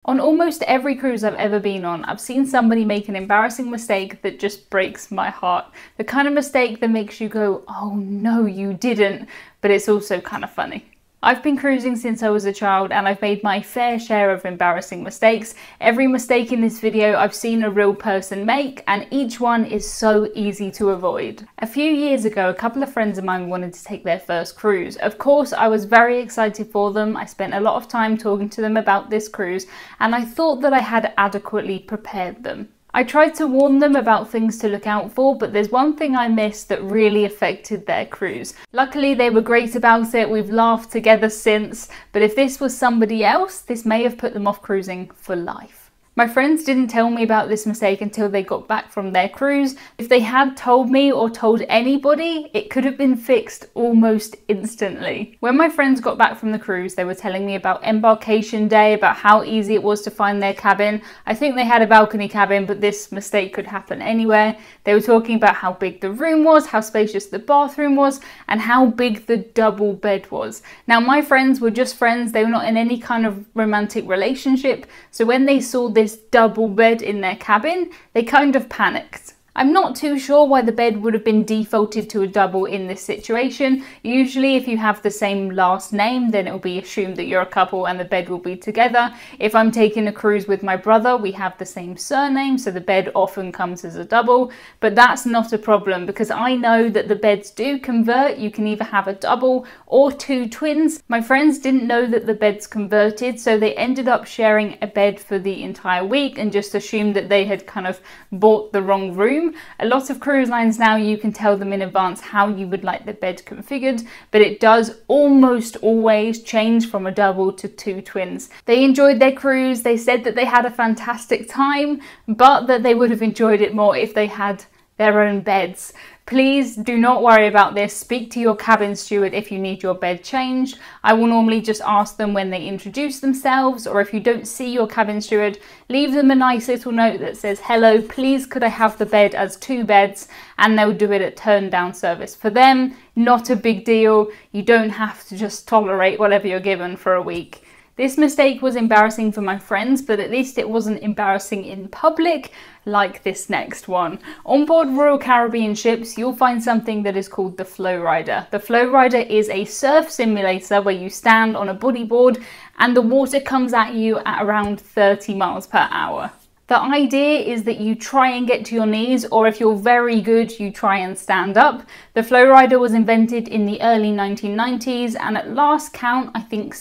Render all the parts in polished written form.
On almost every cruise I've ever been on, I've seen somebody make an embarrassing mistake that just breaks my heart. The kind of mistake that makes you go, oh no, you didn't, but it's also kind of funny. I've been cruising since I was a child and I've made my fair share of embarrassing mistakes. Every mistake in this video I've seen a real person make, and each one is so easy to avoid. A few years ago, a couple of friends of mine wanted to take their first cruise. Of course, I was very excited for them. I spent a lot of time talking to them about this cruise, and I thought that I had adequately prepared them. I tried to warn them about things to look out for, but there's one thing I missed that really affected their cruise. Luckily, they were great about it. We've laughed together since, but if this was somebody else, this may have put them off cruising for life. My friends didn't tell me about this mistake until they got back from their cruise. If they had told me or told anybody, it could have been fixed almost instantly. When my friends got back from the cruise, they were telling me about embarkation day, about how easy it was to find their cabin. I think they had a balcony cabin, but this mistake could happen anywhere. They were talking about how big the room was, how spacious the bathroom was, and how big the double bed was. Now, my friends were just friends. They were not in any kind of romantic relationship. So when they saw this double bed in their cabin, they kind of panicked. I'm not too sure why the bed would have been defaulted to a double in this situation. Usually if you have the same last name, then it will be assumed that you're a couple and the bed will be together. If I'm taking a cruise with my brother, we have the same surname, so the bed often comes as a double, but that's not a problem because I know that the beds do convert. You can either have a double or two twins. My friends didn't know that the beds converted, so they ended up sharing a bed for the entire week and just assumed that they had kind of bought the wrong room. A lot of cruise lines now, you can tell them in advance how you would like the bed configured, but it does almost always change from a double to two twins. They enjoyed their cruise. They said that they had a fantastic time, but that they would have enjoyed it more if they had their own beds. Please do not worry about this. Speak to your cabin steward if you need your bed changed. I will normally just ask them when they introduce themselves, or if you don't see your cabin steward, leave them a nice little note that says, hello, please could I have the bed as two beds, and they'll do it at turn down service. For them, not a big deal. You don't have to just tolerate whatever you're given for a week. This mistake was embarrassing for my friends, but at least it wasn't embarrassing in public like this next one. On board Royal Caribbean ships, you'll find something that is called the Flow Rider. The Flow Rider is a surf simulator where you stand on a bodyboard and the water comes at you at around 30 miles per hour. The idea is that you try and get to your knees, or if you're very good, you try and stand up. The Flow Rider was invented in the early 1990s, and at last count, I think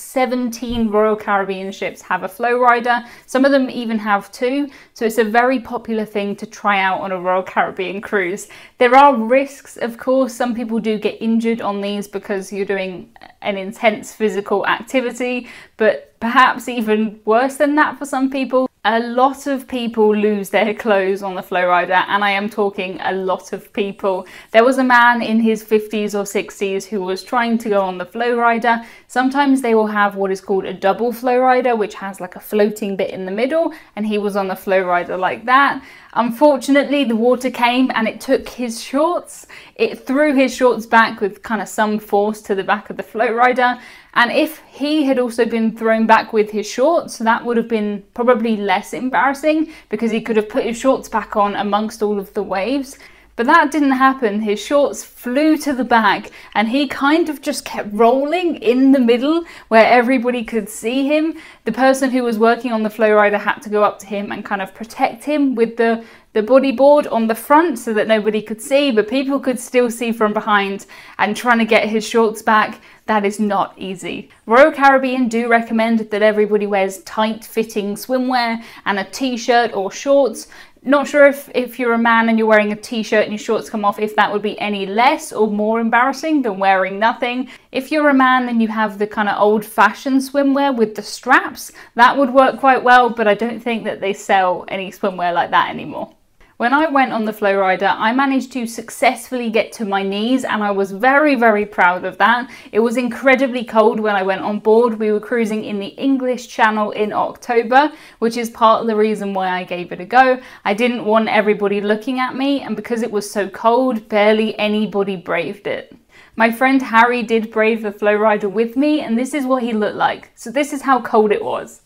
17 Royal Caribbean ships have a Flow Rider. Some of them even have two, so it's a very popular thing to try out on a Royal Caribbean cruise. There are risks, of course. Some people do get injured on these because you're doing an intense physical activity, but perhaps even worse than that for some people. A lot of people lose their clothes on the Flow Rider, and I am talking a lot of people. There was a man in his 50s or 60s who was trying to go on the Flow Rider. Sometimes they will have what is called a double Flow Rider, which has like a floating bit in the middle, and he was on the Flow Rider like that. Unfortunately, the water came and it took his shorts. It threw his shorts back with kind of some force to the back of the Flow Rider. And if he had also been thrown back with his shorts, that would have been probably less embarrassing because he could have put his shorts back on amongst all of the waves. But that didn't happen. His shorts flew to the back and he kind of just kept rolling in the middle where everybody could see him. The person who was working on the Flow Rider had to go up to him and kind of protect him with the bodyboard on the front so that nobody could see, but people could still see from behind, and trying to get his shorts back, that is not easy. Royal Caribbean do recommend that everybody wears tight fitting swimwear and a t-shirt or shorts. Not sure if you're a man and you're wearing a t-shirt and your shorts come off, if that would be any less or more embarrassing than wearing nothing. If you're a man and you have the kind of old-fashioned swimwear with the straps, that would work quite well, but I don't think that they sell any swimwear like that anymore. When I went on the Flow Rider, I managed to successfully get to my knees, and I was very, very proud of that. It was incredibly cold when I went on board. We were cruising in the English Channel in October, which is part of the reason why I gave it a go. I didn't want everybody looking at me, and because it was so cold, barely anybody braved it. My friend Harry did brave the Flow Rider with me, and this is what he looked like. So this is how cold it was.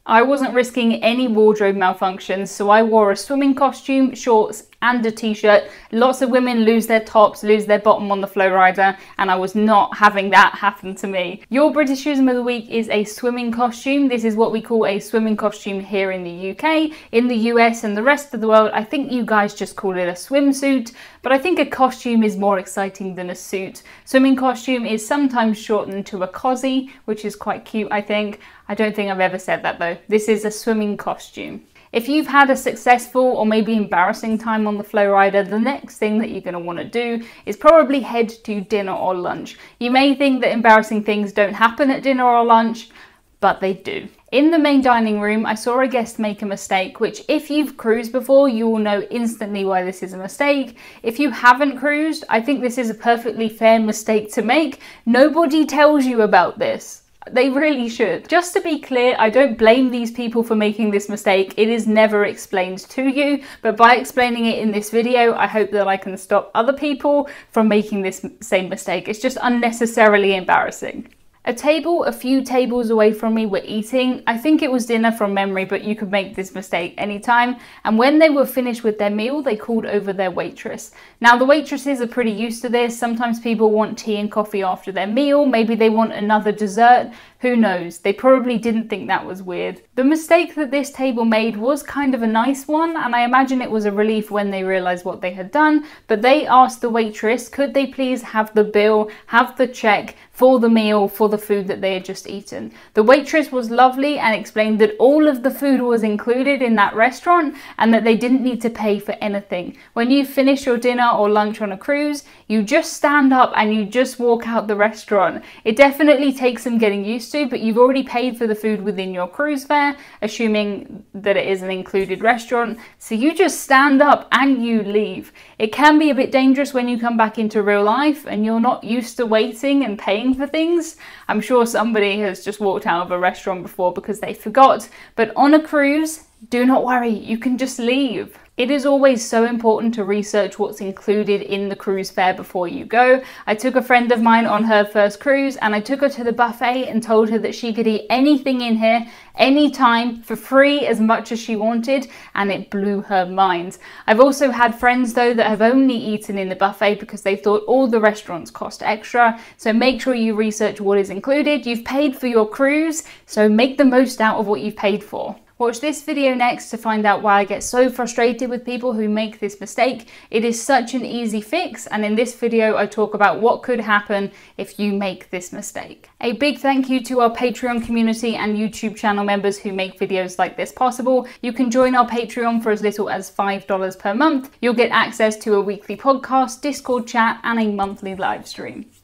I wasn't risking any wardrobe malfunctions, so I wore a swimming costume, shorts, and a t-shirt. Lots of women lose their tops, lose their bottom on the Flow Rider, and I was not having that happen to me. Your Britishism of the week is a swimming costume. This is what we call a swimming costume here in the UK. In the US and the rest of the world, I think you guys just call it a swimsuit, but I think a costume is more exciting than a suit. Swimming costume is sometimes shortened to a cozy, which is quite cute, I think. I don't think I've ever said that though. This is a swimming costume. If you've had a successful or maybe embarrassing time on the Flow Rider, the next thing that you're going to want to do is probably head to dinner or lunch. You may think that embarrassing things don't happen at dinner or lunch, but they do. In the main dining room, I saw a guest make a mistake, which if you've cruised before, you will know instantly why this is a mistake. If you haven't cruised, I think this is a perfectly fair mistake to make. Nobody tells you about this. They really should. Just to be clear, I don't blame these people for making this mistake. It is never explained to you, but by explaining it in this video, I hope that I can stop other people from making this same mistake. It's just unnecessarily embarrassing. A table a few tables away from me were eating. I think it was dinner from memory, but you could make this mistake anytime. And when they were finished with their meal, they called over their waitress. Now, the waitresses are pretty used to this. Sometimes people want tea and coffee after their meal. Maybe they want another dessert. Who knows? They probably didn't think that was weird. The mistake that this table made was kind of a nice one, and I imagine it was a relief when they realized what they had done, but they asked the waitress, could they please have the bill, have the check for the meal, for the food that they had just eaten. The waitress was lovely and explained that all of the food was included in that restaurant and that they didn't need to pay for anything. When you finish your dinner or lunch on a cruise, you just stand up and you just walk out the restaurant. It definitely takes some getting used to, but you've already paid for the food within your cruise fare, assuming that it is an included restaurant. So you just stand up and you leave. It can be a bit dangerous when you come back into real life and you're not used to waiting and paying for things. I'm sure somebody has just walked out of a restaurant before because they forgot, but on a cruise, do not worry, you can just leave. It is always so important to research what's included in the cruise fare before you go. I took a friend of mine on her first cruise and I took her to the buffet and told her that she could eat anything in here, anytime, for free, as much as she wanted, and it blew her mind. I've also had friends though that have only eaten in the buffet because they thought all the restaurants cost extra, so make sure you research what is included. You've paid for your cruise, so make the most out of what you've paid for. Watch this video next to find out why I get so frustrated with people who make this mistake. It is such an easy fix, and in this video I talk about what could happen if you make this mistake. A big thank you to our Patreon community and YouTube channel members who make videos like this possible. You can join our Patreon for as little as $5 per month. You'll get access to a weekly podcast, Discord chat, and a monthly live stream.